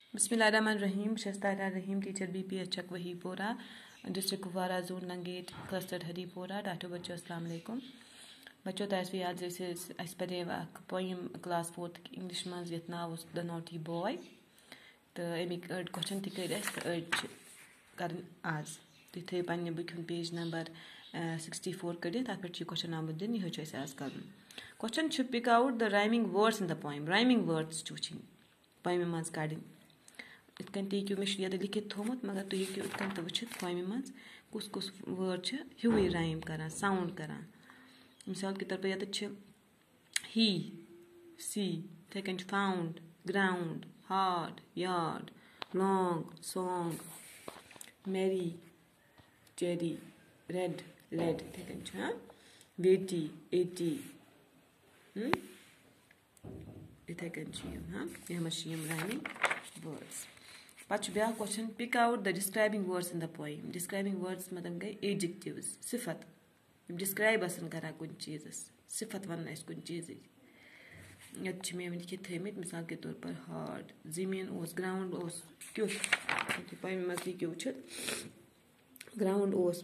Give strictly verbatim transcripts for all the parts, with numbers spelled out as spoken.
Bismillahirrahmanirrahim. Rahim. Teacher B P S Chak Wahipura, District Kuwara Zone Nangate, Cluster Haripura. Dr. Bacho, Assalamu alaikum. Bacho, as we had this is I spread a poem class fourth English man's yet now was the naughty boy. The emic urd question ticket is the urge current as the tape and book on page number sixty-four credit. That put you question number then you choice as current. Question should pick out the rhyming words in the poem. Rhyming words choosing. Poem man's guarding. It can take you mission the liquid thomat, maga to you can to which it poem man's cuscus word, huey rhyme kara, sound kara. Himself get the chip. He, see, taken found, ground, hard, yard, long, song, merry, cherry, red, lead, taken, huh? Weighty, eighty. Hmm? It taken chim, huh? Yamashim rhyming words. But the question pick out the describing words in the poem. Describing words, madam gay adjectives. Sifat. Describe us in Kara Kunchizes. Sifat one is Kunchizi. Yet Chimay Kit Hemit, Misaki Turper hard. Zimian was ground was cute. The poem must be cute. Ground was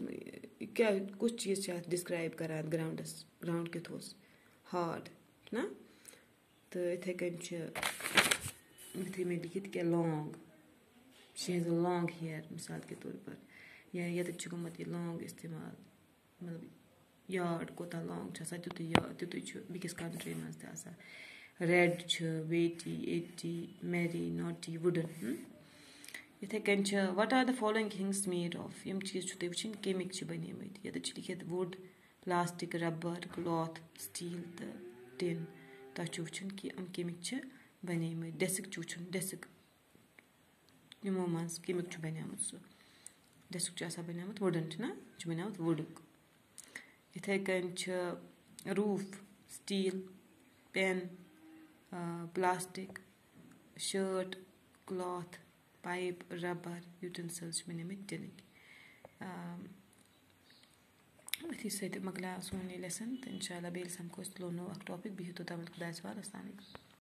Kuchis describe Kara ground as ground kit was hard. Na? The taken chair. With him it long. She has a long hair, Misal Keturper. Yeah, yet the chugumati long estimal. Yard, quota long, chasa to the yard, to the biggest country as Dasa. Red, weighty, eighty, merry, naughty, wooden. Hmm? What are the following things made of? Yum cheese to the witchin chemic chibaname. Yeah, the chili had wood, plastic, rubber, cloth, steel, the tin, tachuchin, ki um chemic baname, desic chuchin, desic. Moments chemic chubanamut. Desic chasa banamut, wooden, na? Chubanamut, wood. It can roof, steel, pen, uh, plastic, shirt, cloth, pipe, rubber, utensils, minimum. Um, if you said Magla Sony lesson, then inshallah, bail some cost low no topic, be to Tamil Kudaswar, Islamic.